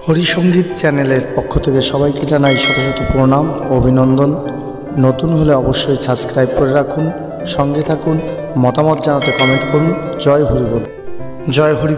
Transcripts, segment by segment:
হরিসঙ্গীত চ্যানেলের পক্ষ থেকে সবাইকে জানাই শত শত প্রণাম ও অভিনন্দন। নতুন হলে অবশ্যই সাবস্ক্রাইব করে রাখুন, সঙ্গে থাকুন, মতামত জানাতে কমেন্ট করুন। জয় হরি বল, জয় হরি।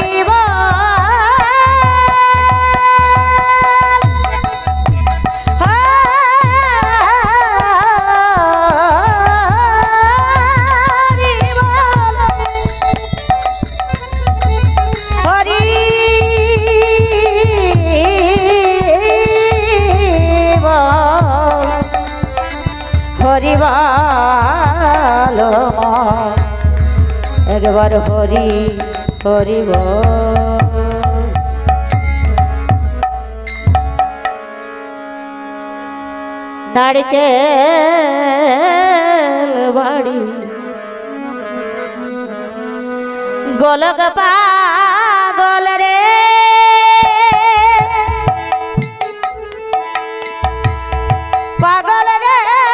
একবার হরি হরি নারকেল বাড়ি গোলক পাগল রে পাগল রে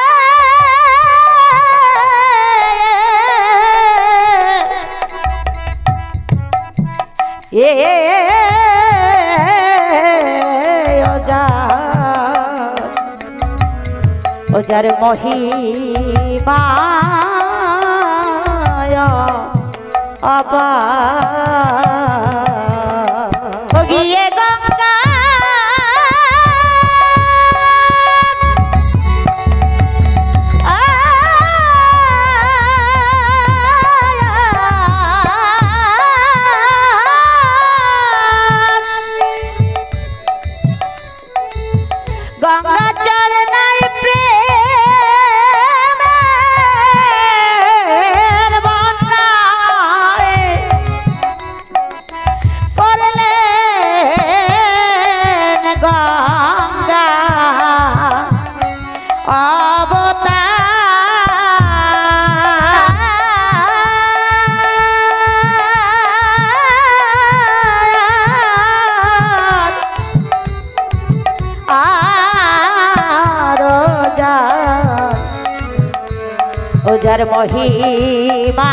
ওজার মহিমা অপার গিয়ে গঙ্গা গঙ্গা চরণায় প্রেমের বন্যায় করলেন গঙ্গা ওজার মহিমা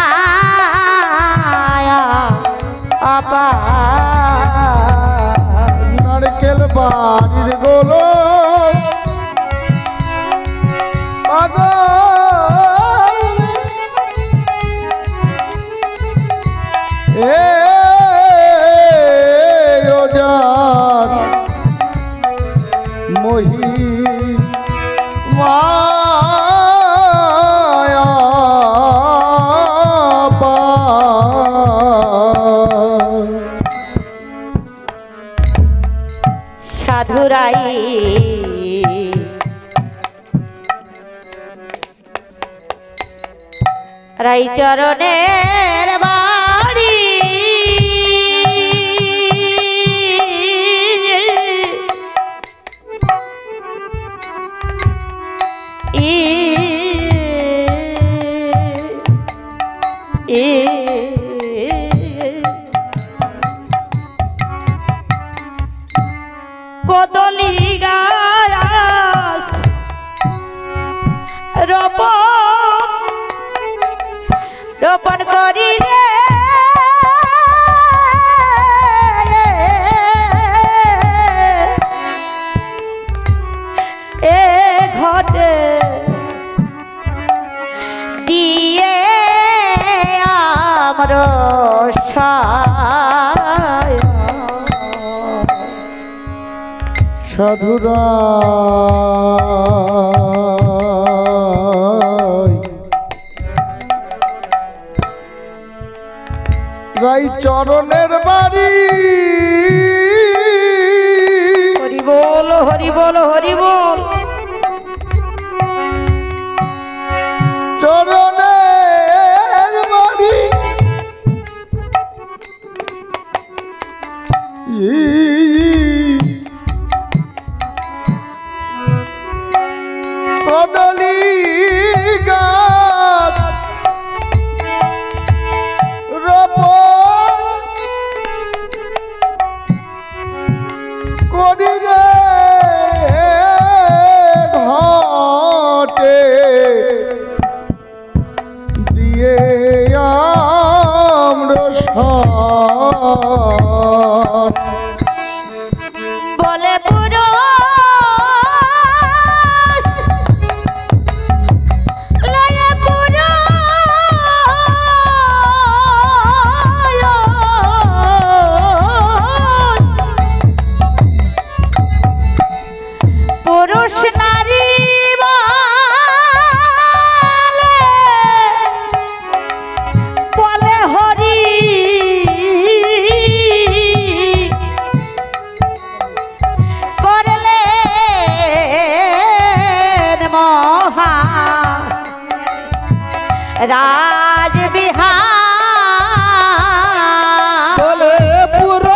অপার নারকেল বাড়ির গোলক পাগল ওজার মহিমা সাধুরাই রাই চরণের বাড়ি কদলি গাছ রোপণ করি রে এ ঘটে দিয়ে আমার সাধুরা রাই চরণের বাড়ি হরি বল হরি বল হরি বল চরণের বাড়ি কদলি গাছ রোপণ করি রে ঘটে দিয়ে আমরা বলে পুরো পুরুষ নারী বলে হরি করলেন মহা রাজবিহার বলে পুরো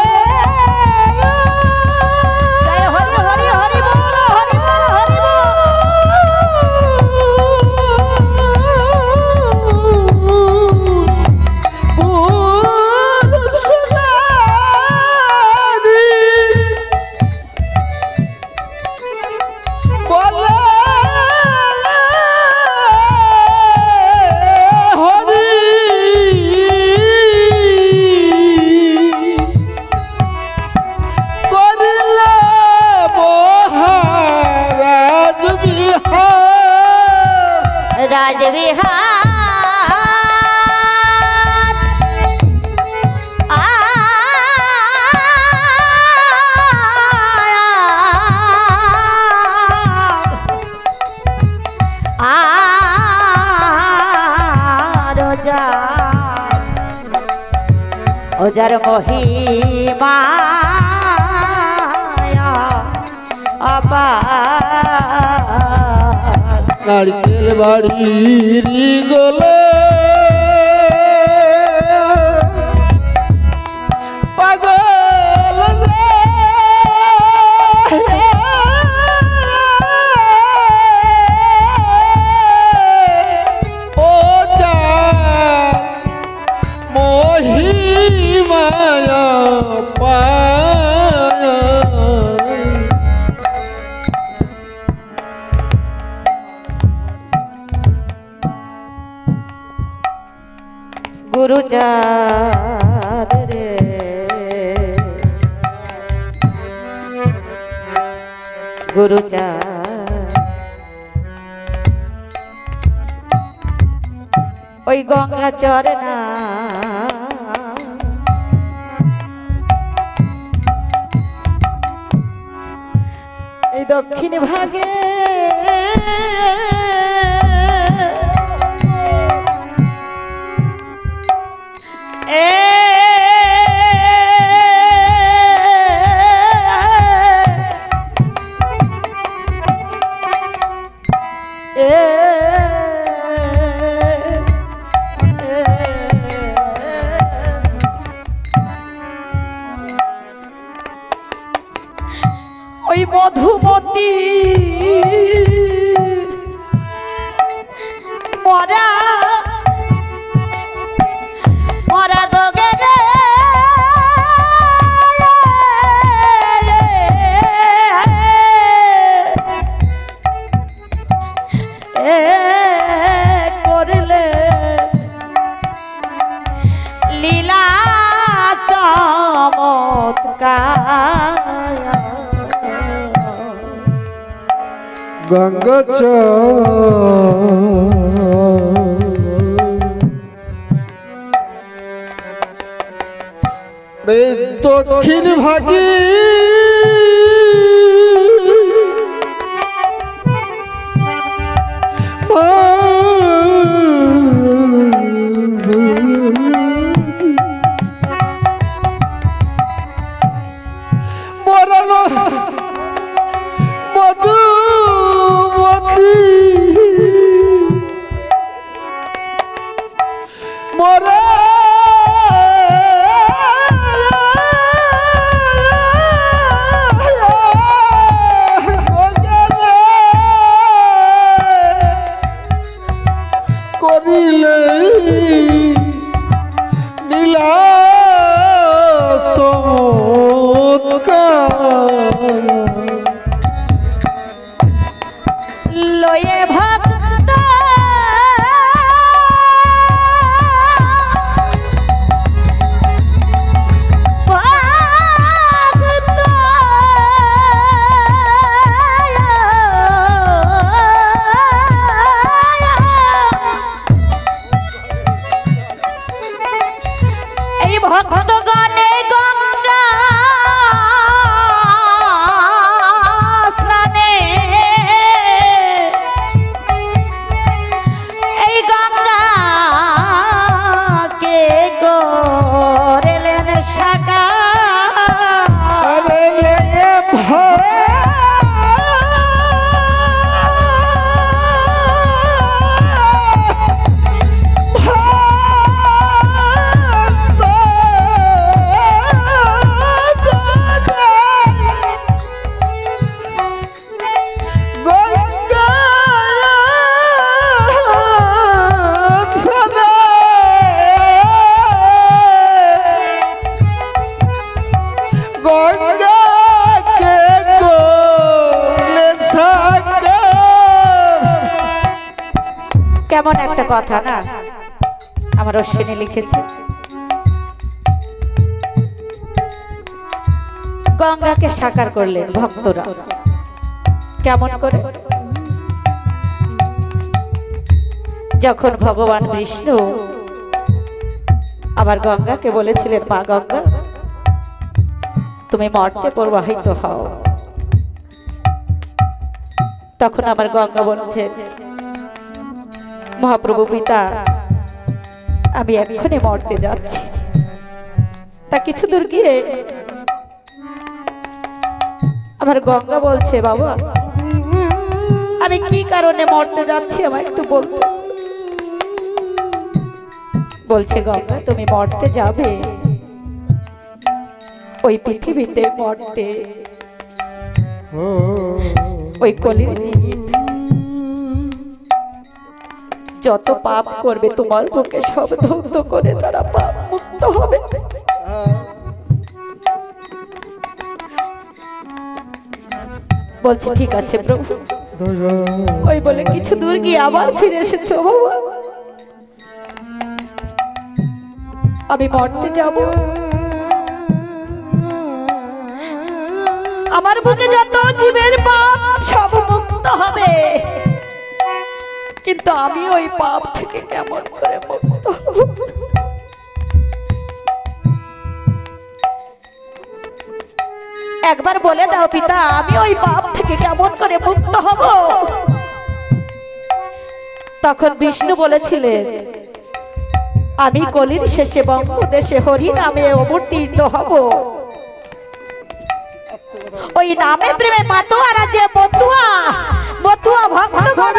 ওজার মহিমা অপার নারকেল বাড়ির গলে পাগল ও যা মহিমায়া পায় গুরুচাঁদ রে গুরুচাঁদ ওই গঙ্গা চরনা এই দক্ষিণ ভাগে ওই মধুমতি মরা মরা গগে করলে লীলা চমৎকার গঙ্গা দক্ষিণ ভাগে মরানো মধুমতি মরা করিলে নীলা লয়ে ভক্ত ভক্ত কেমন একটা কথা না, আমার অশ্বিনী লিখেছে। গঙ্গাকে সাকার করলেন ভক্তরা, কেমন করে? যখন ভগবান বিষ্ণু আবার গঙ্গাকে বলেছিলেন, মা গঙ্গা তুমি মর্তে প্রবাহিত হও, তখন আমার গঙ্গা বলছে, মহাপ্রভু পিতা আমি এক্ষুনি মরতে যাচ্ছি। তা কিছু দূর গিয়ে আমার গঙ্গা বলছে, বাবা আমি কি কারণে মরতে যাচ্ছি আমায় একটু বলবো? বলছে, গঙ্গা তুমি মরতে যাবে ওই পৃথিবীতে মরতে, ওই কলির জীব যত পাপ করবে তোমার বুকে সব ধ্বংস করে তারা পাপ মুক্ত হবে। বলছে ঠিক আছে প্রভু। ওই বলে কিছু দূর গিয়ে আবার ফিরে এসেছো, বাবা আমি মরতে যাব, আমার বুকে যত জীবের পাপ সব মুক্ত হবে, কিন্তু আমি ওই পাপ থেকে কেমন করে মুক্ত হব? একবার বলে দাও পিতা, আমি ওই পাপ থেকে কেমন করে মুক্ত হব? তখন বিষ্ণু বলেছিলেন, আমি কলির শেষে বঙ্গদেশে হরি নামে অবতীর্ণ হব, ওই নামে প্রেমে মাতোয়ারা যে মতুয়া মতুয়া ভক্তগণ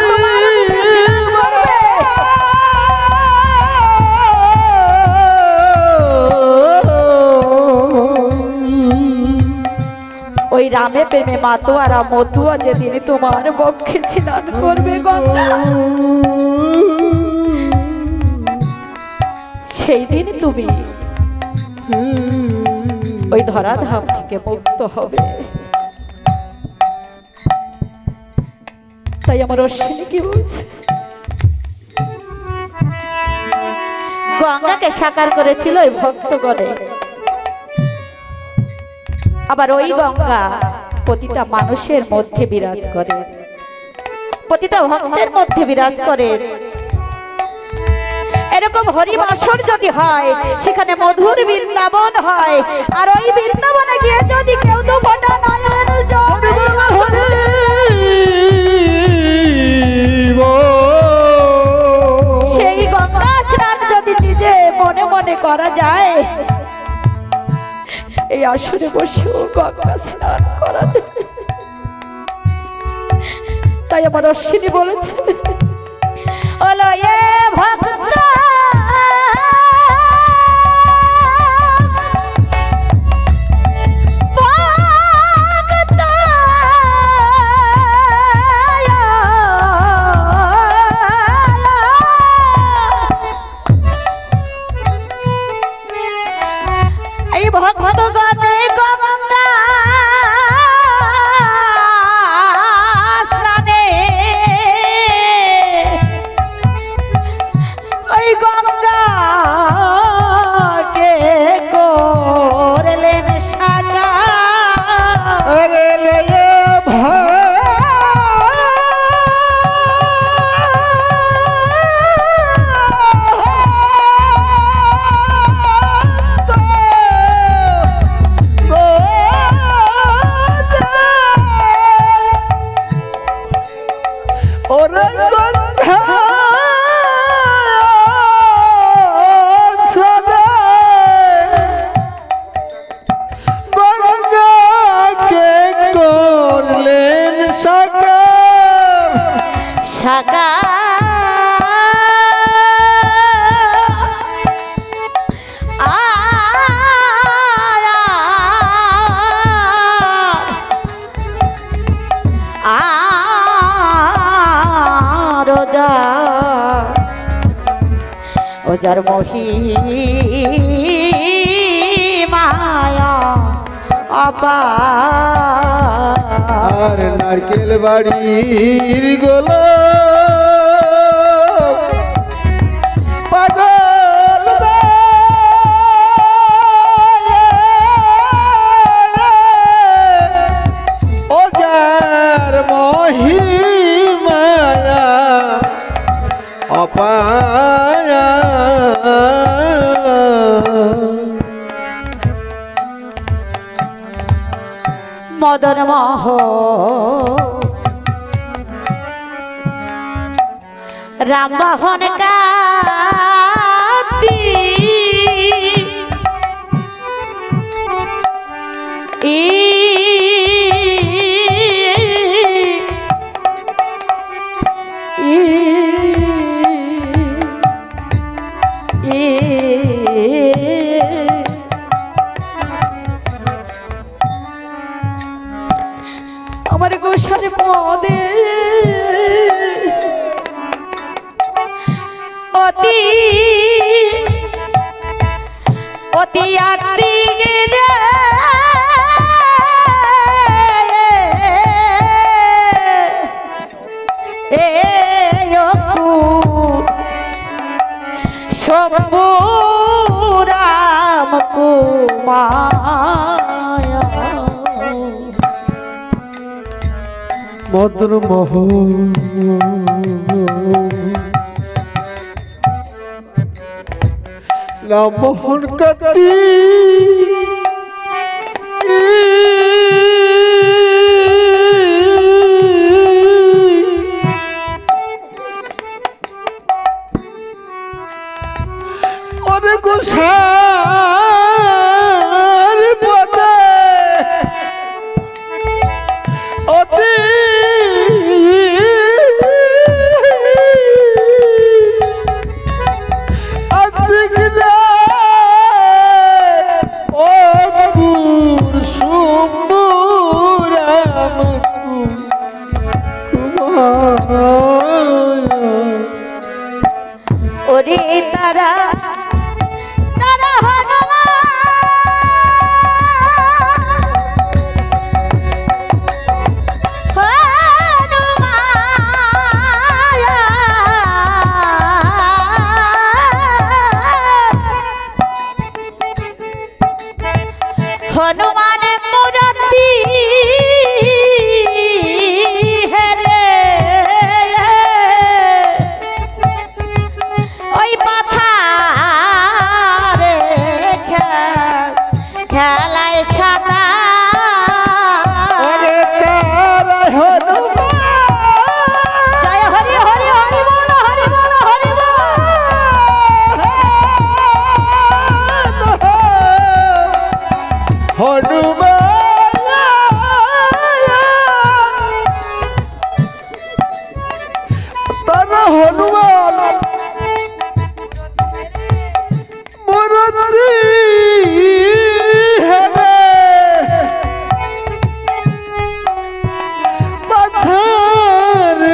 ওই রামে প্রেমে মাতোয়ারা মতুয়া যেদিন তোমার বক্ষে স্নান করবে গঙ্গা, সেই দিন তুমি ওই ধরাধাম থেকে মুক্ত হবে। তাই আমার অশ্বিনী কি বলছে, গঙ্গাকে সাকার করেছিল ওই ভক্তগণে, আবার ওই গঙ্গা প্রতিটা মানুষের মধ্যে বিরাজ করে, প্রতিটা ভক্তের মধ্যে বিরাজ করে। এরকম হরিবাসর যদি হয়, সেখানে মধুর বৃন্দাবন হয়, আর ওই বৃন্দাবনে গিয়ে যদি কেউ তো ফোঁটা নয়ন জল সেই গঙ্গা স্নান যদি নিজে মনে মনে করা যায়, এই আসরে বসেও গঙ্গা স্নান করা যায়। তাই আমার অশ্বিনী বলেছে, হলো এ ভক্ত ভক্তগণে গঙ্গা স্নানে ওই গঙ্গাকে করলেন সাকার। ওজার মহি মায়া আর নারকেল বাড়ির গোলাপ মদন মোহ রামবাহন কাতি আমার গোসার পদে অতি অতি আত্রি রাম কুমায়া মদন মোহন রামমোহন কাতি ওরে গোসার পদে অতি ওরে তারা তারা হনুমান মূর্তি ওই পাথারে খেলায় সাদা জয় হরি হরি হরি বল হরি বল হরি বল হনুমান মূর্তি পাথর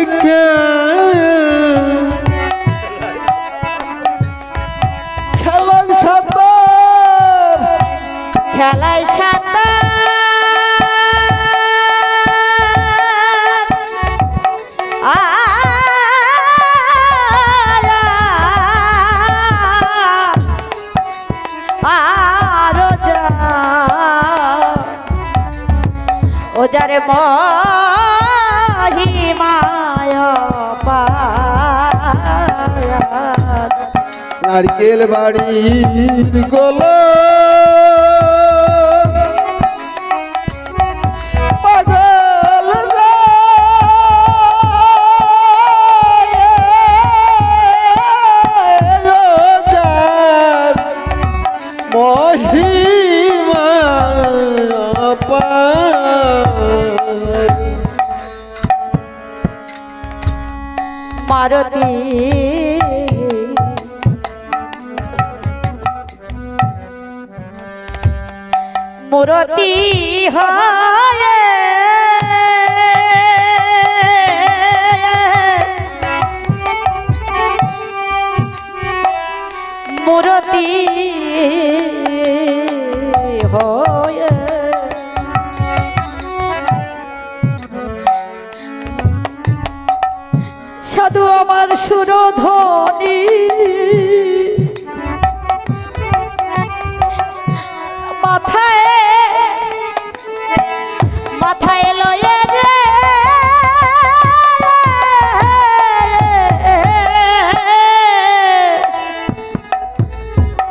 খেলার সাঁতার খেলায় সাঁতার ওজারে মহিমায় নারকেল বাড়ির গোল পাগল মহিমা মারতি মূরতি হয় মূরতি হয় সাধু আমার সুরধ্বনি মাথায় মাথায় লয়ে রে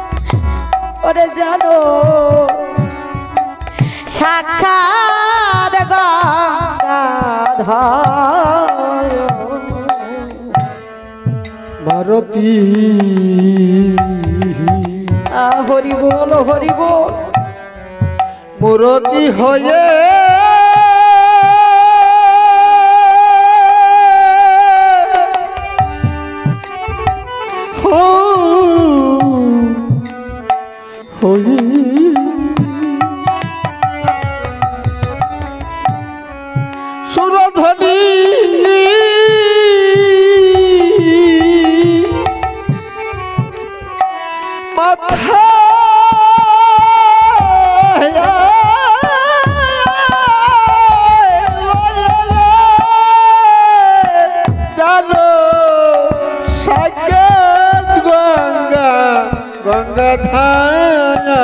ওরে জানো সাক্ষাৎ ধায় ভারতী হরি বল হরি বল মূরতি হয়ে সুরধ্বনি মাথা জানো সাকেত গঙ্গা গঙ্গাধার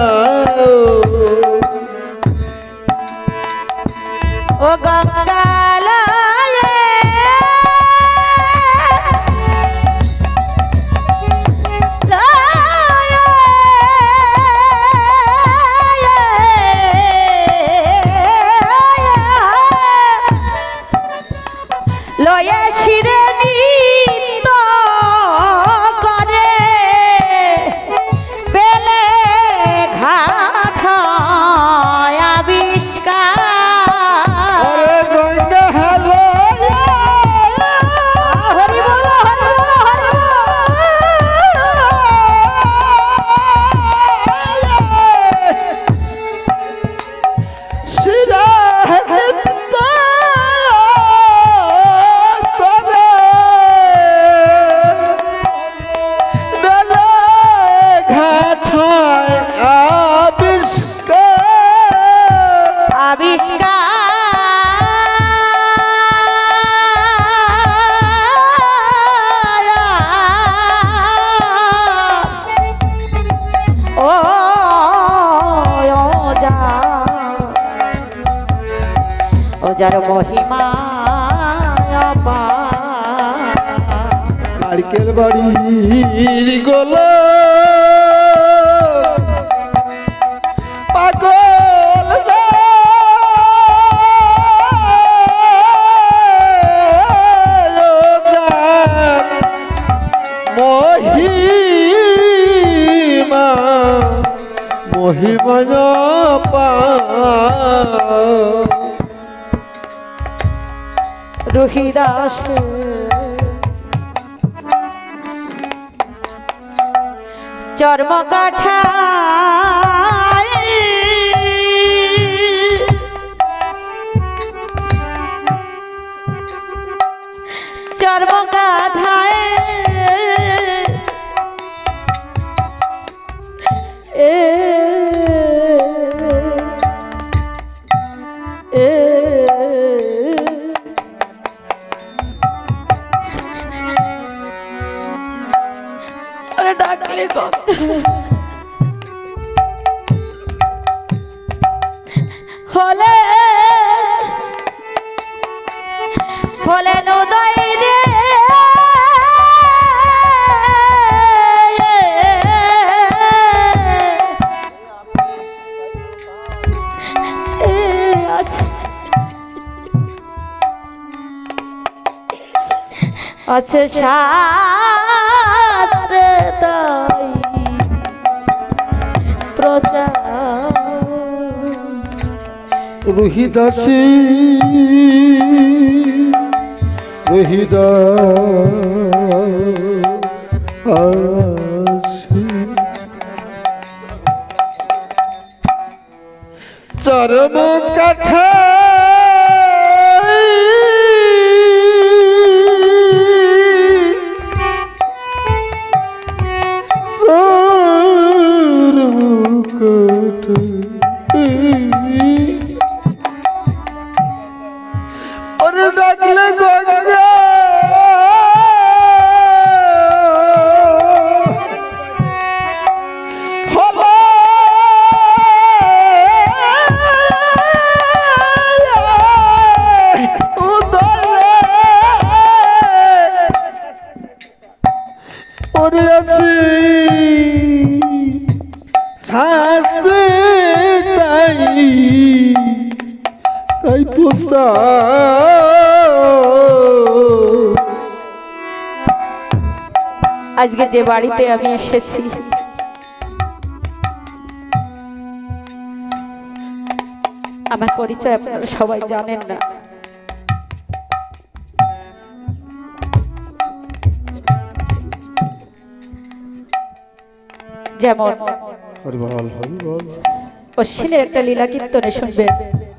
ও গঙ্গালয়ে লয়ে শিরে নিত্য করে বেলে ঘাট আবিষ্কার ওরে গঙ্গা হ্যালো হরি বল হরি বল হরি শিরা নিত্য করে বেলে ঘাটায় আবিষ্কার আবিষ্কার ও যার মহিমা নারকেল বাড়ির গোল পাগল রে, যার মহিমা মহিমা পা রহিদাস চর্ম কাঠা চর্ম কাঠায় ডাকলে হলে হলে নদয় রে আছে শাস্ত্রে তাই প্রচার রহিদাসী রহিদাসী চরম কাঠা ওরে ডাকলে গঙ্গা হলো উদরে ওরে আছি শাস্তি তাই তাই পোষা আজকে যে বাড়িতে আমি এসেছি আমার পরিচয় আপনারা সবাই জানেন না। যেমন অশ্বিনের একটা লীলা কীর্তনে শুনবেন,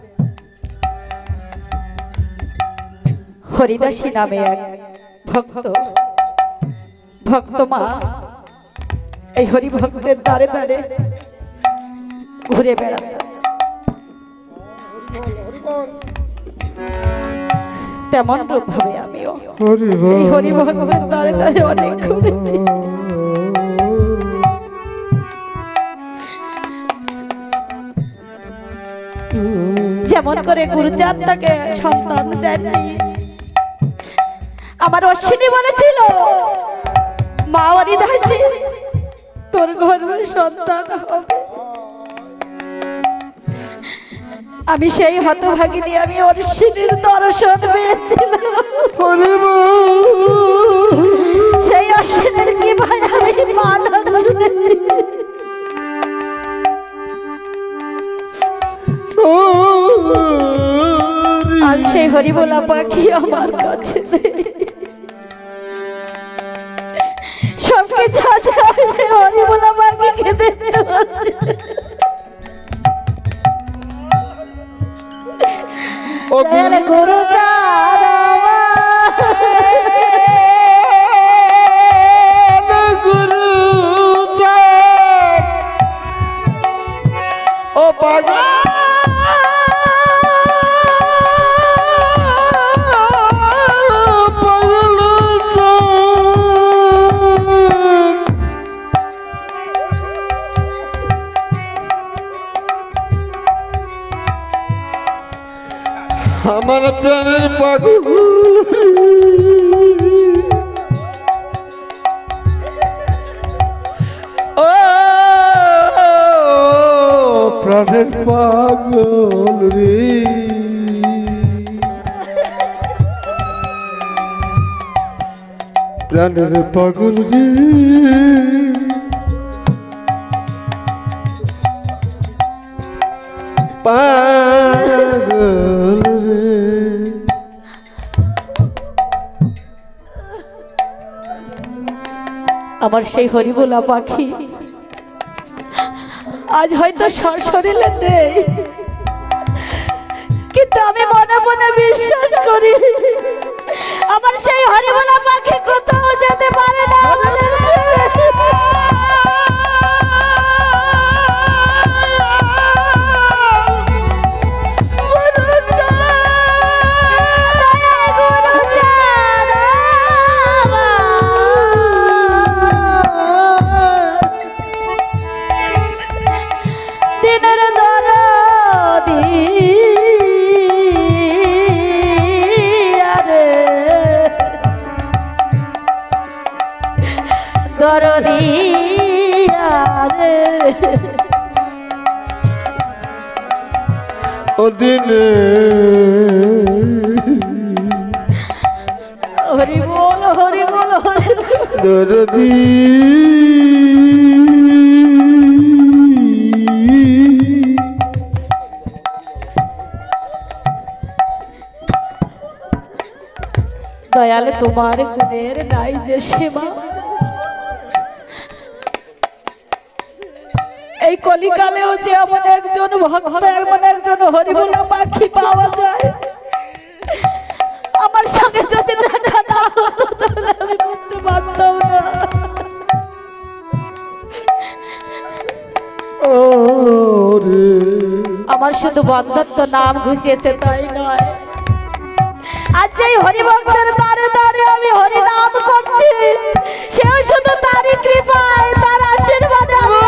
হরিদাসী নামে এক ভক্ত মা এই হরি ভক্তের দ্বারে দ্বারে ঘুরে বেড়াত। তেমন রূপ ভাবে আমিও এই হরি ভক্তের দ্বারে দ্বারে অনেক ঘুরেছি। যেমন করে গুরুচাঁদ তাকে সন্তান দেননি, আমার অশ্বিনী বলেছিল মা হরিদাসী তোর গর্ভে সন্তান হবে। আমি সেই হতভাগিনী, আমি অশ্বিনীর দর্শন পেয়েছিলাম। সেই অশ্বিনীর কি ভাই আমি মানন শুনেছি। আর সেই হরিবোলা পাখি আমার কাছে সবকিছু আছে, সেই হরিবোলা পাখি খেতে গুরু ও বাবা আমার প্রাণের পাগল ও প্রাণের পাগল রে, প্রাণের পাগল রে, পাগল রে। আমার সেই হরিবোলা পাখি আজ হয়তো সশরীরে নেই, কিন্তু আমি মনে মনে বিশ্বাস করি আমার সেই হরিবোলা পাখি কোথাও যেতে পারে না। দিনে হরি বল হরি বল দরদি দয়ালে তোমার গুণের নাই যে সীমা, এই কলিকালেও যে এমন একজন ভক্ত এমন একজন হরিবোলা পাখি পাওয়া যায়, আমার সঙ্গে যদি দেখা না হতো তাহলে আমি বুঝতে পারতাম না। আমার শুধু বন্ধত্ব নাম ঘুচিয়েছে তাই নয়, আজ যেই হরিভক্তের দ্বারে দ্বারে আমি হরি নাম করছি সেও শুধু তারই কৃপায় তার আশীর্বাদে আমি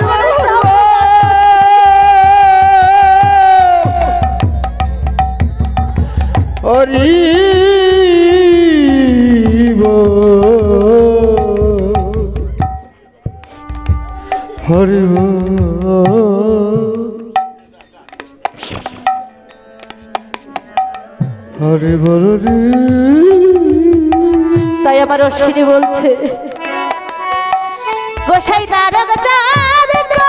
হরি হরি হরি বল রে। তাই আমার অশ্বিনী বলছে গোসাই তারক চাঁদ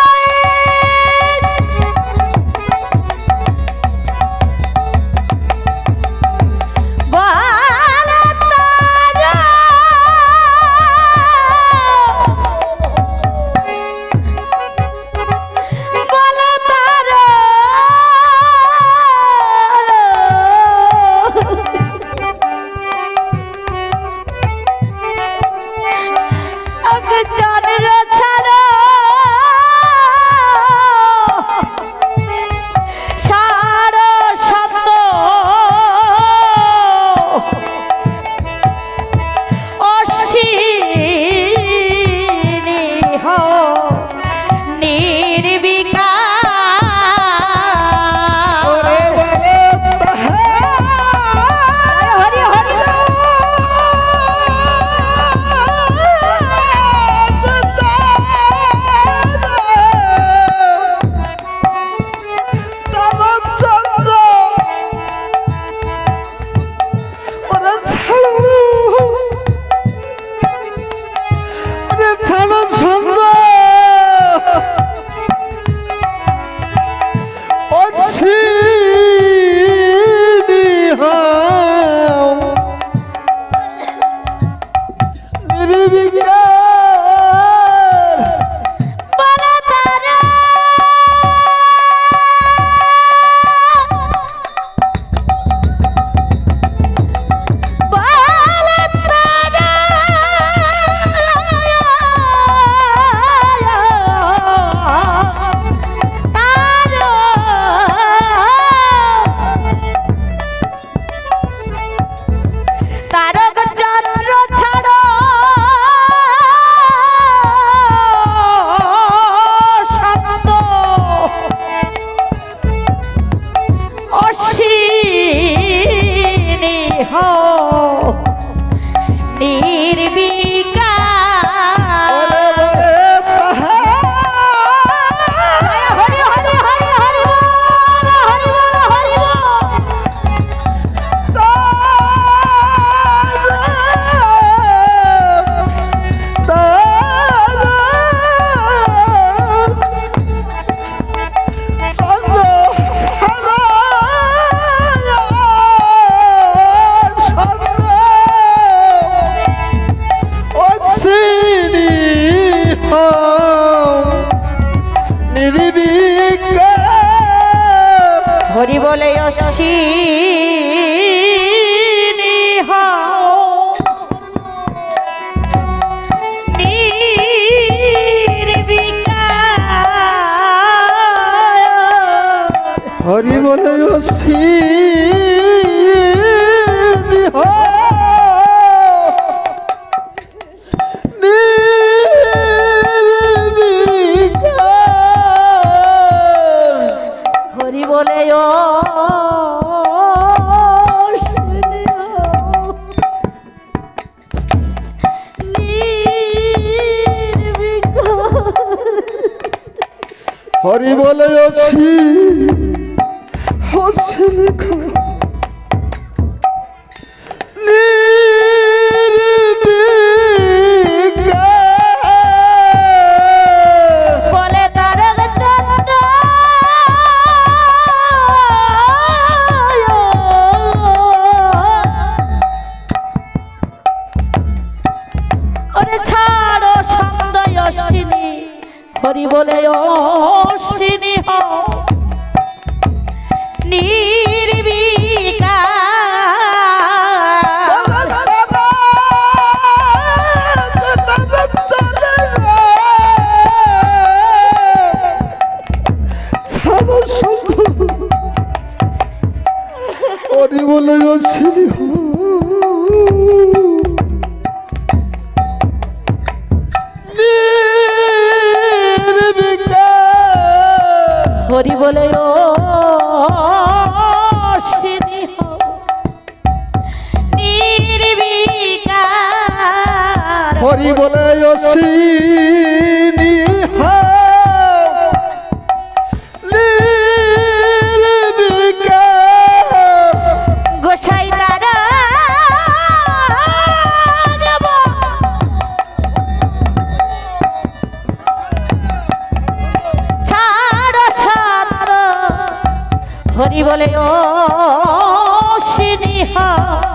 হরি বলে অশ্বিনী হও নির্বিকার হরি বলে অশ্বিনী হও হরি বলে হরি বলে বলে তারক চন্দ্র ওরে ছাড়ো সন্দেহ অশ্বিনী হরি বলে অশ্বিনী হও হরি বলে অশ্বিনী হও হরি বলে অশ্বিনী হও নির্বিকার হরি বলে অশ্বিনী হও গোসাই তারা সিনিহা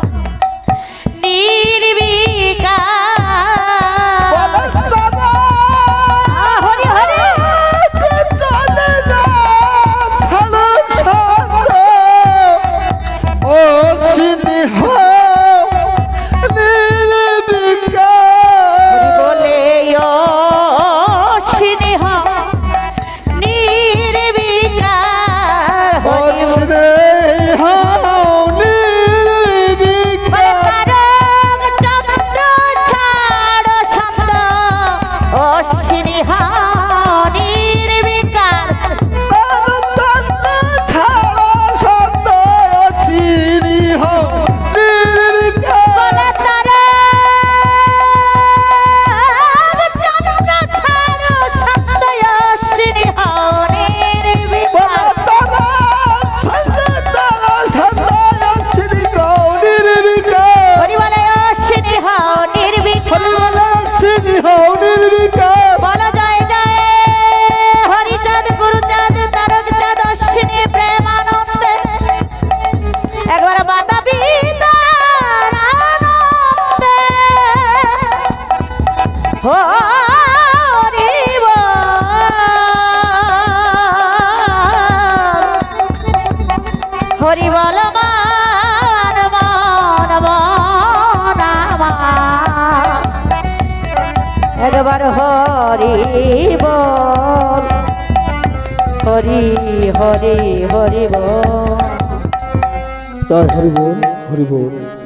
নির্বিকার হরি হরি বলে ও সিনিহা নির্বিকার হরি বলে তারক চন্দ্র ছাড়ো ছন্দ ও সিনিহা নির্বিকার বলে তারক চন্দ্র ছাড়ো ছন্দ ও সিনিহা নির্বিকার হরি বলে ও সিনিহা নির্বিকার বলা যায় যায় হরিচাঁদ গুরুচাঁদ তারক চাঁদ অশ্বিনী প্রেমানন্দে একবার বাতাবি তার আনন্দে হরি বল হরি বল মান মান মান মান একবার হরি বল হরি হরি হরি বল জয় হরি বল হরি বল।